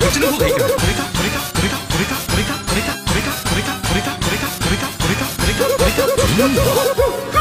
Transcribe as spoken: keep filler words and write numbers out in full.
っちの方がいいかな。これかこれかこれかこれかこれかこれかこれかこれかこれかこれかこれかこれかこれかこれかこれかこれか。